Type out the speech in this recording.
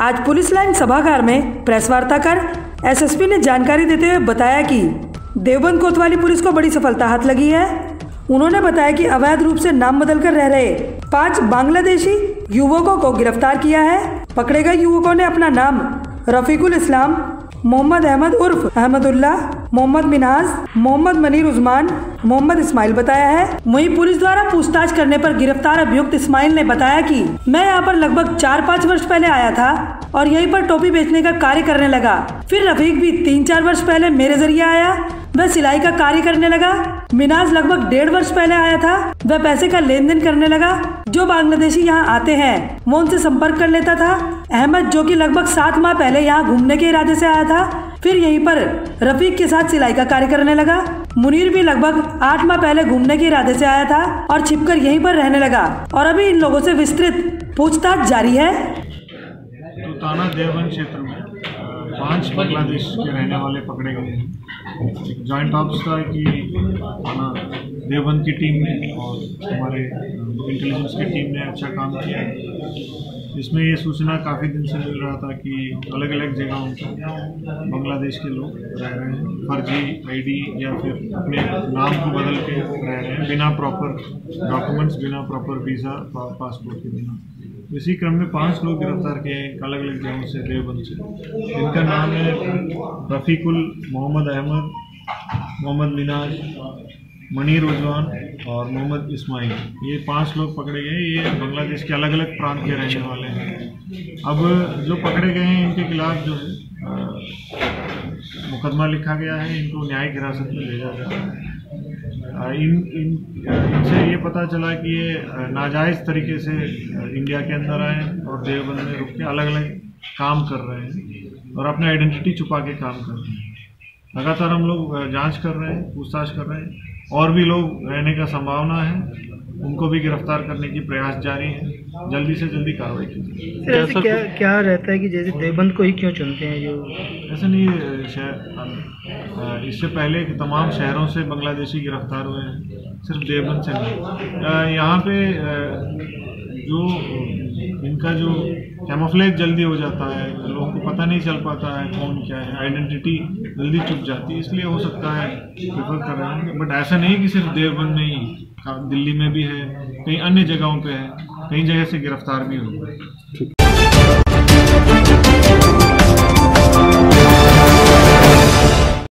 आज police line सभागार में प्रेस वार्ता कर एसएसपी ने जानकारी देते हुए बताया कि देवबंद कोतवाली पुलिस को बड़ी सफलता हाथ लगी है। उन्होंने बताया कि अवैध रूप से नाम बदलकर रह रहे 5 बांग्लादेशी युवकों को गिरफ्तार किया है। पकड़े गए युवकों ने अपना नाम रफीकुल इस्लाम, मोहम्मद अहमद उर्फ अहमदुल्ला, मोहम्मद मिनाज, मोहम्मद मनीर उस्मान, मोहम्मद इस्माइल बताया है। वहीं पुलिस द्वारा पूछताछ करने पर गिरफ्तार अभियुक्त इस्माइल ने बताया कि मैं यहाँ पर लगभग 4-5 वर्ष पहले आया था और यहीं पर टोपी बेचने का कार्य करने लगा। फिर रफीक भी 3-4 वर्ष पहले मेरे जरिए आया, वह सिलाई का कार्य करने लगा। मिनाज लगभग 1.5 वर्ष पहले आया था, वह पैसे का लेन देन करने लगा। जो बांग्लादेशी यहाँ आते हैं वो उनसे संपर्क कर लेता था। अहमद जो कि लगभग 7 माह पहले यहाँ घूमने के इरादे से आया था, फिर यहीं पर रफीक के साथ सिलाई का कार्य करने लगा। मुनीर भी लगभग 8 माह पहले घूमने के इरादे से आया था और छिपकर यहीं पर रहने लगा और अभी इन लोगों से विस्तृत पूछताछ जारी है। तो थाना देवबंद क्षेत्र में 5 बांग्लादेश के रहने वाले पकड़े गए हैं। जॉइंट ऑप्स था कि थाना देवबंद की टीम ने और हमारे इंटेलिजेंस की टीम ने अच्छा काम किया। इसमें ये सूचना काफ़ी दिन से मिल रहा था कि अलग अलग जगहों पर बांग्लादेश के लोग रह रहे हैं, फर्जी आईडी या फिर अपने नाम को बदल के रह रहे हैं, बिना प्रॉपर डॉक्यूमेंट्स, बिना प्रॉपर वीज़ा, पासपोर्ट के बिना। इसी क्रम में 5 लोग गिरफ्तार किए हैं अलग अलग जगहों से, देवबंद से। इनका नाम है रफीकुल, मोहम्मद अहमद, मोहम्मद मिनाज, मनीर उस्मान और मोहम्मद इस्माइल। ये 5 लोग पकड़े गए। ये बांग्लादेश के अलग अलग प्रांत के रहने वाले हैं। अब जो पकड़े गए हैं इनके खिलाफ जो है मुकदमा लिखा गया है, इनको न्यायिक हिरासत में भेजा जा रहा है। इनसे ये पता चला कि ये नाजायज़ तरीके से इंडिया के अंदर आए और देवबंद में रुक के अलग अलग काम कर रहे हैं और अपना आइडेंटिटी छुपा के काम कर रहे हैं। लगातार हम लोग जांच कर रहे हैं, पूछताछ कर रहे हैं। और भी लोग रहने का संभावना है, उनको भी गिरफ्तार करने की प्रयास जारी है। जल्दी से जल्दी कार्रवाई की जाए। क्या रहता है कि जैसे देवबंद को ही क्यों चुनते हैं? जो ऐसा नहीं है, इससे पहले तमाम शहरों से बांग्लादेशी गिरफ्तार हुए हैं, सिर्फ देवबंद से नहीं। यहाँ पे जो इनका जो कैमोफ्लेज जल्दी हो जाता है, लोगों को पता नहीं चल पाता है कौन क्या है, आइडेंटिटी जल्दी चुप जाती है, इसलिए हो सकता है प्रेफर कर रहे हैं। बट ऐसा नहीं कि सिर्फ देवबंद में ही, दिल्ली में भी है, कई अन्य जगहों पे है, कई जगह से गिरफ्तार भी हुए।